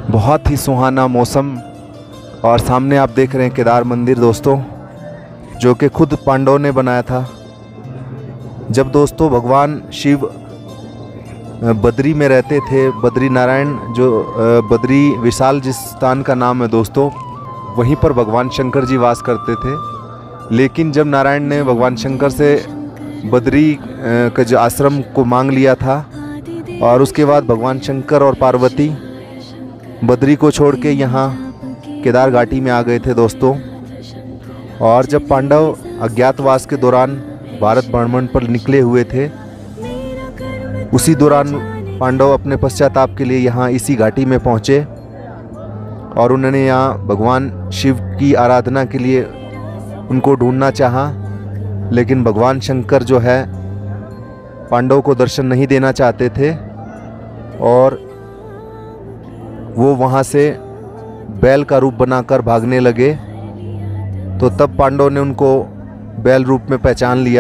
बहुत ही सुहाना मौसम। और सामने आप देख रहे हैं केदार मंदिर दोस्तों, जो कि खुद पांडवों ने बनाया था। जब दोस्तों भगवान शिव बद्री में रहते थे, बद्री नारायण जो बद्री विशाल जिस स्थान का नाम है दोस्तों, वहीं पर भगवान शंकर जी वास करते थे। लेकिन जब नारायण ने भगवान शंकर से बद्री का जो आश्रम को मांग लिया था, और उसके बाद भगवान शंकर और पार्वती बद्री को छोड़ के यहाँ केदार घाटी में आ गए थे दोस्तों। और जब पांडव अज्ञातवास के दौरान भारत भ्रमण पर निकले हुए थे, उसी दौरान पांडव अपने पश्चाताप के लिए यहाँ इसी घाटी में पहुँचे और उन्होंने यहाँ भगवान शिव की आराधना के लिए उनको ढूंढना चाहा। लेकिन भगवान शंकर जो है पांडवों को दर्शन नहीं देना चाहते थे और वो वहाँ से बैल का रूप बनाकर भागने लगे। तो तब पांडवों ने उनको बैल रूप में पहचान लिया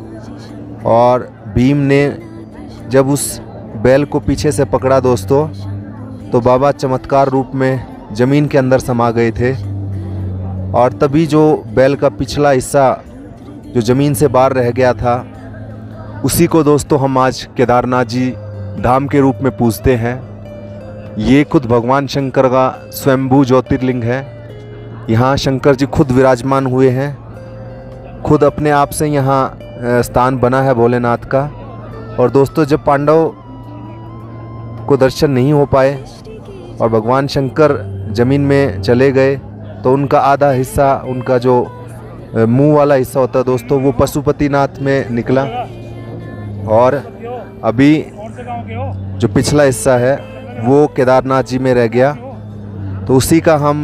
और भीम ने जब उस बैल को पीछे से पकड़ा दोस्तों, तो बाबा चमत्कार रूप में ज़मीन के अंदर समा गए थे। और तभी जो बैल का पिछला हिस्सा जो ज़मीन से बाहर रह गया था, उसी को दोस्तों हम आज केदारनाथ जी धाम के रूप में पूजते हैं। ये खुद भगवान शंकर का स्वयंभू ज्योतिर्लिंग है। यहाँ शंकर जी खुद विराजमान हुए हैं, खुद अपने आप से यहाँ स्थान बना है भोलेनाथ का। और दोस्तों जब पांडव को दर्शन नहीं हो पाए और भगवान शंकर ज़मीन में चले गए, तो उनका आधा हिस्सा, उनका जो मुंह वाला हिस्सा होता है दोस्तों, वो पशुपतिनाथ में निकला। और अभी जो पिछला हिस्सा है वो केदारनाथ जी में रह गया। तो उसी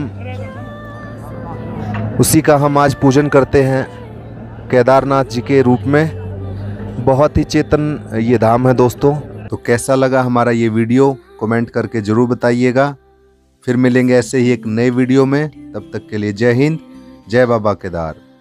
का हम आज पूजन करते हैं केदारनाथ जी के रूप में। बहुत ही चेतन ये धाम है दोस्तों। तो कैसा लगा हमारा ये वीडियो कमेंट करके ज़रूर बताइएगा। फिर मिलेंगे ऐसे ही एक नए वीडियो में। तब तक के लिए जय हिंद, जय बाबा केदार।